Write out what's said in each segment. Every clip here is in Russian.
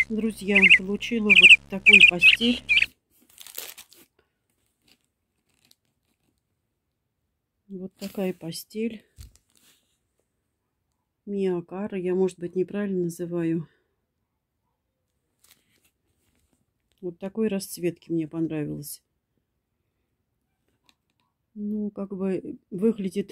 Друзья, получила вот такую постель. Вот такая постель. Миокара. Я, может быть, неправильно называю. Вот такой расцветки мне понравилось. Ну, как бы выглядит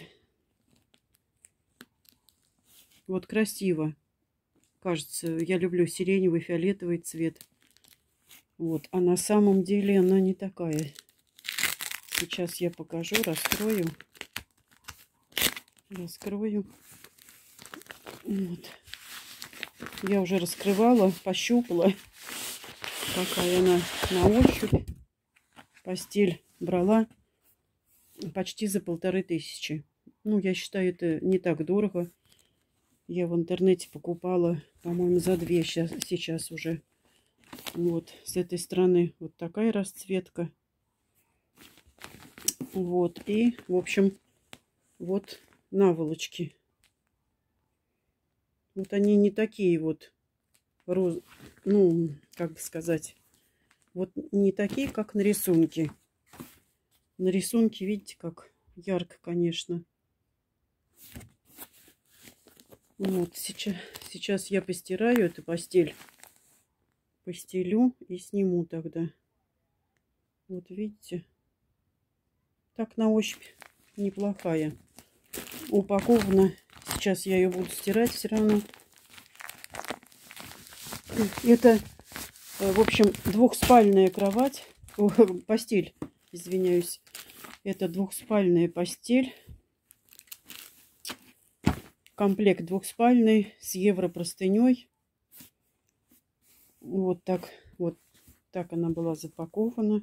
вот красиво. Кажется, я люблю сиреневый, фиолетовый цвет. Вот. А на самом деле она не такая. Сейчас я покажу, раскрою. Раскрою. Вот. Я уже раскрывала, пощупала, какая она на ощупь. Постель брала почти за 1500. Ну, я считаю, это не так дорого. Я в интернете покупала, по-моему, за 2 сейчас уже. Вот, с этой стороны вот такая расцветка. Вот, и, в общем, вот наволочки. Вот они не такие вот, ну, как бы сказать, вот не такие, как на рисунке. На рисунке, видите, как ярко, конечно. Вот, сейчас я постираю эту постель. Постелю и сниму тогда. Вот видите. Так на ощупь неплохая. Упакована. Сейчас я ее буду стирать все равно. Это, в общем, двухспальная кровать. О, постель, извиняюсь. Это двухспальная постель. Комплект двухспальный с европростыней. Вот так она была запакована.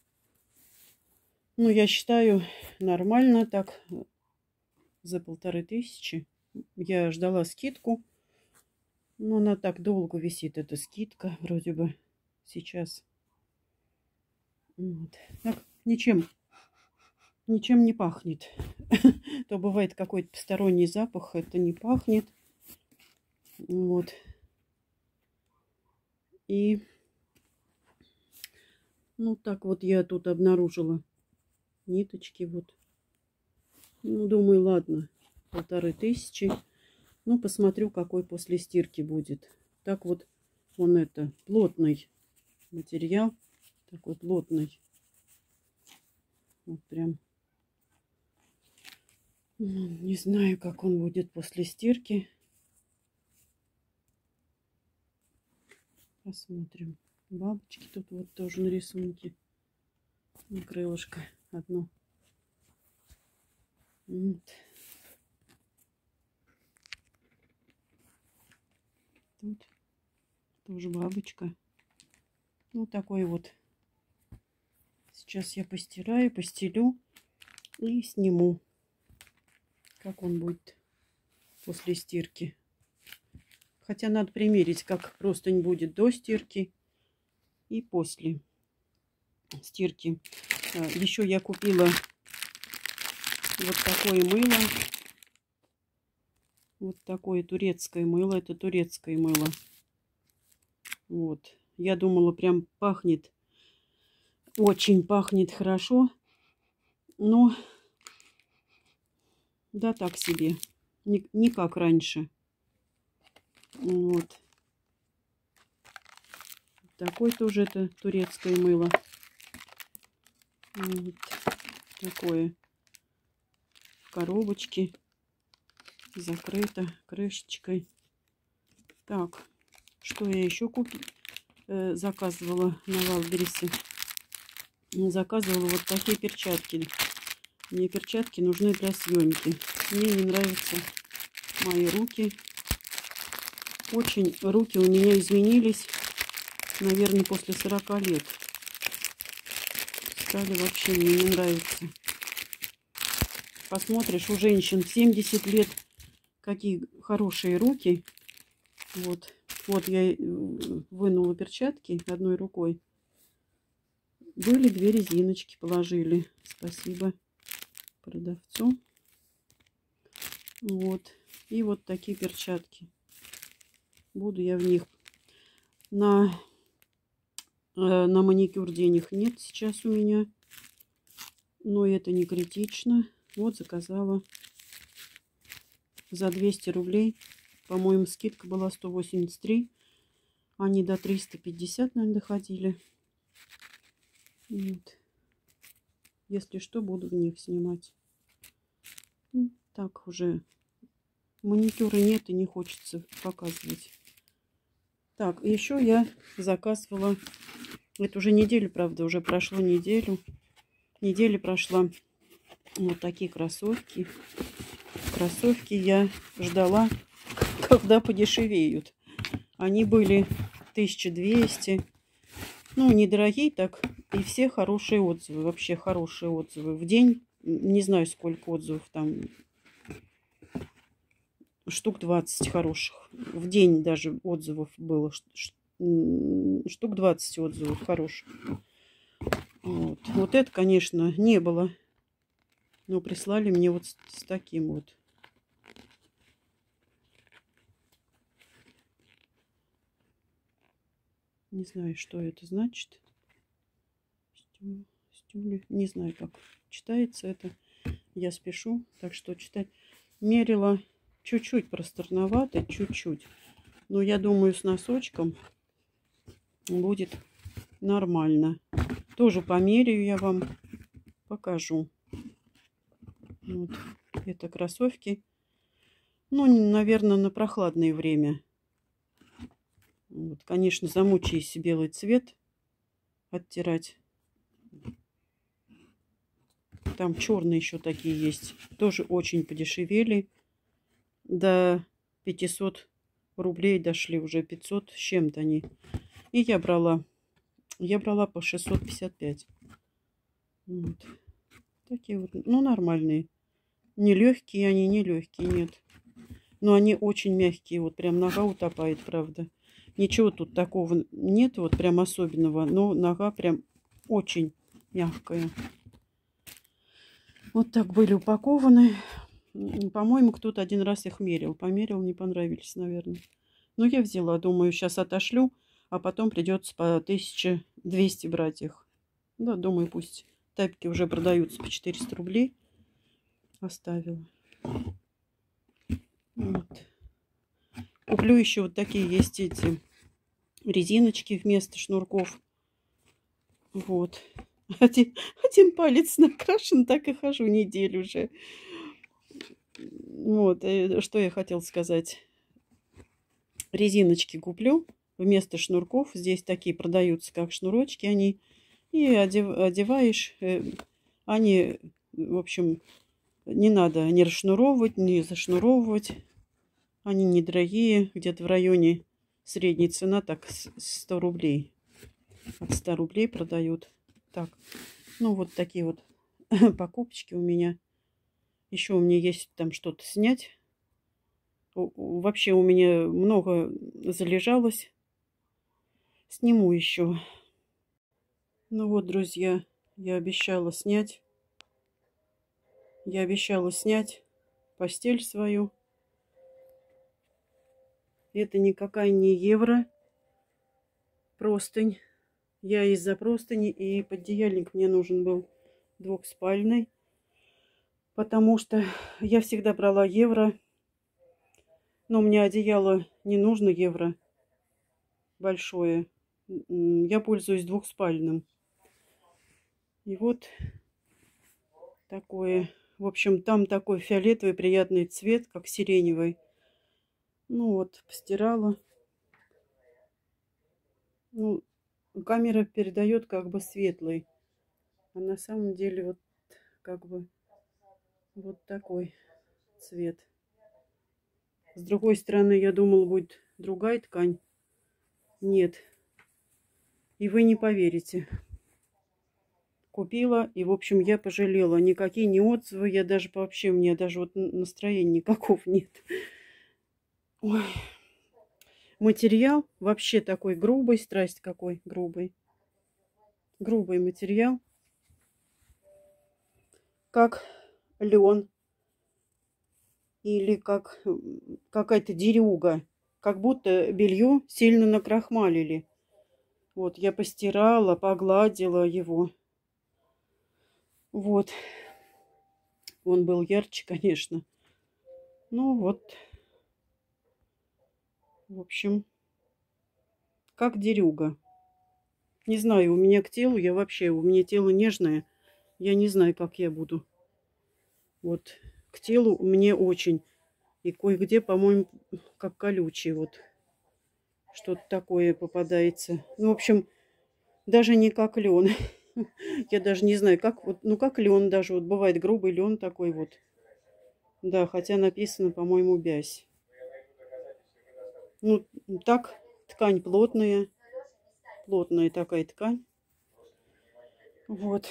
Ну, я считаю, нормально так. За 1500. Я ждала скидку. Но она так долго висит, эта скидка, вроде бы сейчас. Вот. Так, ничем не пахнет. То бывает какой-то посторонний запах, это не пахнет. Вот. И ну так вот я тут обнаружила ниточки вот. Ну, думаю, ладно, 1500. Ну, посмотрю, какой после стирки будет. Так вот, он это, плотный материал. Такой плотный. Вот прям. Не знаю, как он будет после стирки. Посмотрим. Бабочки тут вот тоже на рисунке. И крылышко одно. Вот. Тут тоже бабочка. Ну, такой вот. Сейчас я постираю, постелю и сниму. Как он будет после стирки. Хотя надо примерить, как простынь будет до стирки и после стирки. Еще я купила вот такое мыло. Вот такое турецкое мыло. Это турецкое мыло. Вот. Я думала, прям пахнет. Очень пахнет хорошо. Но да, так себе. Не как раньше. Вот. Такое тоже это турецкое мыло. Вот. Такое. В коробочке. Закрыто крышечкой. Так. Что я еще заказывала на Валбересе? Заказывала вот такие перчатки. Мне перчатки нужны для съемки. Мне не нравятся мои руки. Очень руки у меня изменились. Наверное, после 40 лет. Стали вообще мне не нравится. Посмотришь, у женщин 70 лет какие хорошие руки. Вот. Вот я вынула перчатки одной рукой. Были 2 резиночки, положили. Спасибо продавцу. Вот. И вот такие перчатки. Буду я в них. На маникюр денег нет сейчас у меня. Но это не критично. Вот заказала за 200 рублей. По-моему, скидка была 183. Они до 350, наверное, доходили. Вот. Если что, буду в них снимать. Так уже маникюра нет и не хочется показывать. Так, еще я заказывала. Это уже неделю, правда, уже прошло неделю. Неделя прошла. Вот такие кроссовки. Кроссовки я ждала, когда подешевеют. Они были 1200. Ну, недорогие так. И все хорошие отзывы. Вообще хорошие отзывы. В день, не знаю, сколько отзывов там. Штук 20 хороших. В день даже отзывов было. Штук 20 отзывов хороших. Вот это, конечно, не было. Но прислали мне вот с таким вот. Не знаю, что это значит. Не знаю, как читается это. Я спешу, так что читать. Мерила чуть-чуть просторновато, чуть-чуть. Но я думаю, с носочком будет нормально. Тоже померяю, я вам покажу. Вот. Это кроссовки. Ну, наверное, на прохладное время. Вот. Конечно, замучаюсь белый цвет оттирать. Там черные еще такие есть. Тоже очень подешевели. До 500 рублей дошли уже. 500 с чем-то они. И я брала. Я брала по 655. Вот. Такие вот. Ну, нормальные. Не легкие они, не легкие, нет. Но они очень мягкие. Вот прям нога утопает, правда. Ничего тут такого нет, вот прям особенного. Но нога прям очень мягкая. Вот так были упакованы. По-моему, кто-то один раз их мерил. Померил, не понравились, наверное. Но я взяла, думаю, сейчас отошлю, а потом придется по 1200 брать их. Да, думаю, пусть тапки уже продаются по 400 рублей. Оставила. Вот. Куплю еще вот такие есть эти резиночки вместо шнурков. Вот. Один палец накрашен, так и хожу неделю уже. Вот, что я хотела сказать. Резиночки куплю вместо шнурков. Здесь такие продаются, как шнурочки они. И одеваешь. Они, в общем, не надо ни расшнуровывать, ни зашнуровывать. Они недорогие. Где-то в районе средней цена, так 100 рублей. От 100 рублей продают. Так, ну вот такие вот покупочки у меня. Еще у меня есть там что-то снять. Вообще у меня много залежалось. Сниму еще. Ну вот, друзья, я обещала снять. Я обещала снять постель свою. Это никакая не евро. Простынь. Я из-за простыни и пододеяльник мне нужен был двухспальный. Потому что я всегда брала евро. Но у меня одеяло не нужно евро большое. Я пользуюсь двухспальным. И вот такое. В общем, там такой фиолетовый приятный цвет, как сиреневый. Ну вот, постирала. Ну, камера передает как бы светлый. А на самом деле вот как бы вот такой цвет. С другой стороны, я думала, будет другая ткань. Нет. И вы не поверите. Купила, и, в общем, я пожалела. Никакие не отзывы, я даже вообще, у меня даже вот настроения никакого нет. Ой. Материал вообще такой грубый, страсть какой грубый. Грубый материал. Как лен. Или как какая-то дерюга. как будто белье сильно накрахмалили. Вот, я постирала, погладила его. Вот. Он был ярче, конечно. Ну вот. В общем, как дерюга. Не знаю, у меня к телу, у меня тело нежное. Я не знаю, как я буду. Вот, к телу мне очень. И кое-где, по-моему, как колючий вот. Что-то такое попадается. Ну, в общем, даже не как лен. Я даже не знаю, как вот, ну как лен даже. Вот бывает грубый лен такой вот. Да, хотя написано, по-моему, бязь. Ну, так, ткань плотная. Плотная такая ткань. Вот.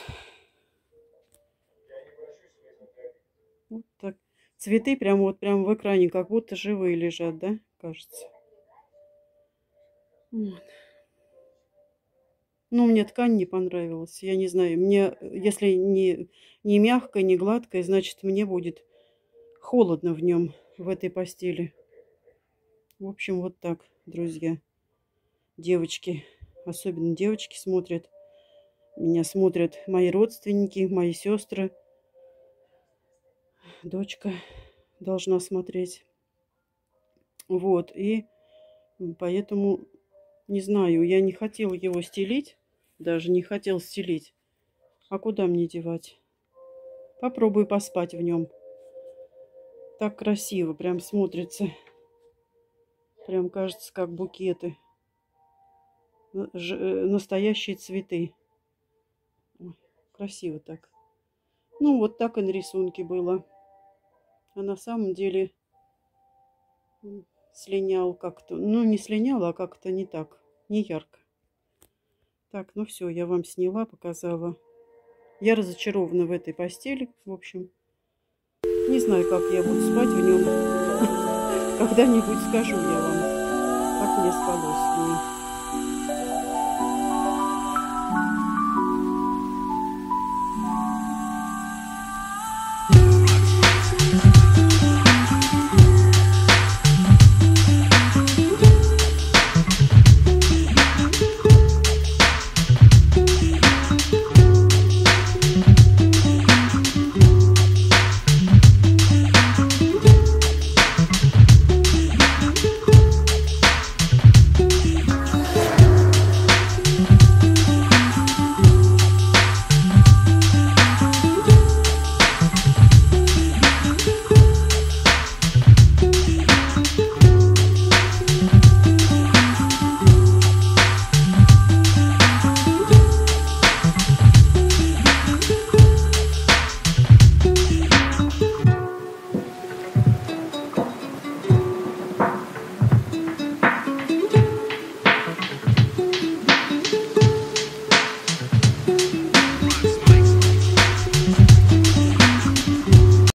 Вот так. Цветы прям вот прям в экране, как будто живые лежат, да, кажется. Вот. Ну, мне ткань не понравилась. Я не знаю, мне, если не мягкая, не гладкая, значит, мне будет холодно в нем, в этой постели. В общем, вот так, друзья. Девочки, особенно девочки смотрят. Меня смотрят мои родственники, мои сестры. Дочка должна смотреть. Вот, и поэтому, не знаю, я не хотела его стелить. Даже не хотел стелить. А куда мне девать? Попробую поспать в нем. Так красиво прям смотрится. Прям кажется, как букеты. Настоящие цветы. Ой, красиво так. Ну, вот так и на рисунке было. А на самом деле слинял как-то. Ну, не слинял, а как-то не так. Не ярко. Так, ну все, я вам сняла, показала. Я разочарована в этой постели. В общем, не знаю, как я буду спать в нем. Когда-нибудь скажу я вам, как мне спалось в ней.